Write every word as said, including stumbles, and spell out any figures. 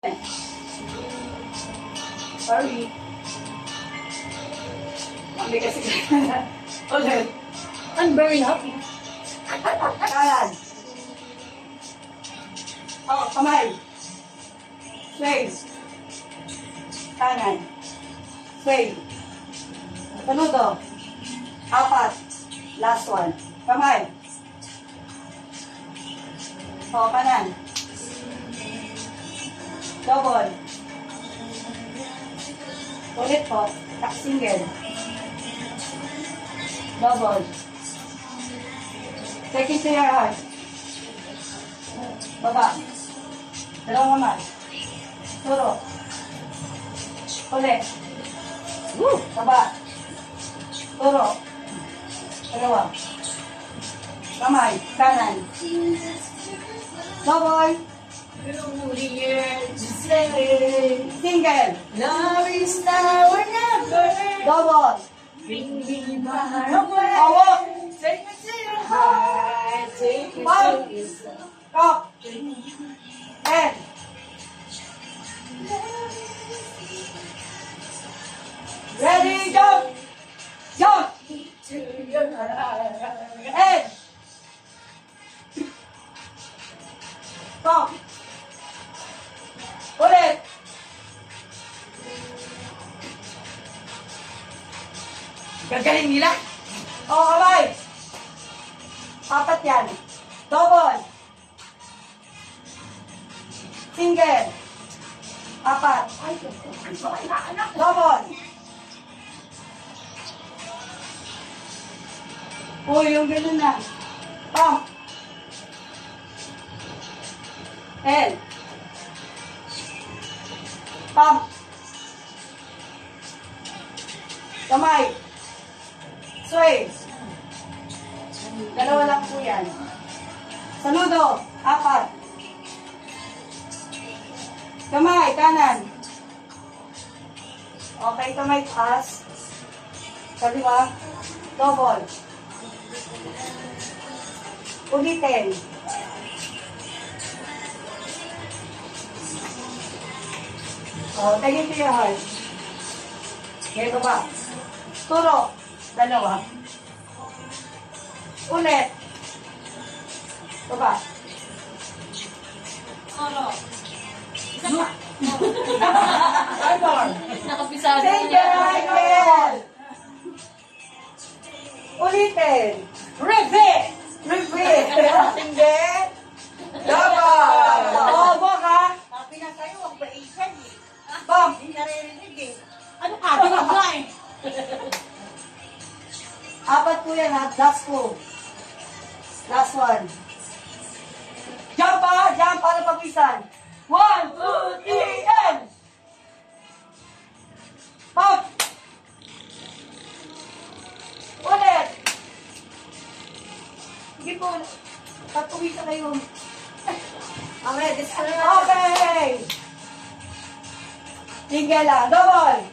Sorry. Mami kasi ulit. I'm very happy. Kanan. Oh, kamay. Sway. Kanan. Sway. Tanudo. Apat. Last one. Kamay. Oh, kanan. Double. Ulit po. Tak single. Double. Take it to your heart. Baba. Dalawang naman. Turo. Ulit. Woo! Baba. Turo. Dalawa. Kamay. Kanan. Double. Single. Love is now or never. Double. Bring me my Awok. Take me to your heart. Take me Wow. to your soul. Cock. Head. Ready, jump. Jump. To your heart. Head. Cock. Ulit. Gagaling nila. O, kamay. Apat yan. Double. Single. Apat. Double. Uy, yung ganun na. Pump. L. Pump. Kamay. Sway. Dalawa lang po yan. Saludo. Apat. Kamay. Kanan. Okay, kamay taas. Kaliwa. Double. Ulitin. Oh, take it to your heart. Ganito ba? Turo. Dalawa. Ulit. Baba. Ano? Isa pa. One more. Nakapisado Take your right hand. Ulitin. Repeat. Repeat. Hindi. Double. Oh, boka. Sabi na sa'yo, huwag ba isan eh. Bump. Hindi naririnig eh. Ano ka? Dinig nga eh. Apat po yan ha. Last po. Last one. Jump ha. Jump para pagwisan. One, two, three, and. Pump. Ulit. Sige po. Pagpawisan kayo. Okay, this is Okay. Tinggal lang. Double.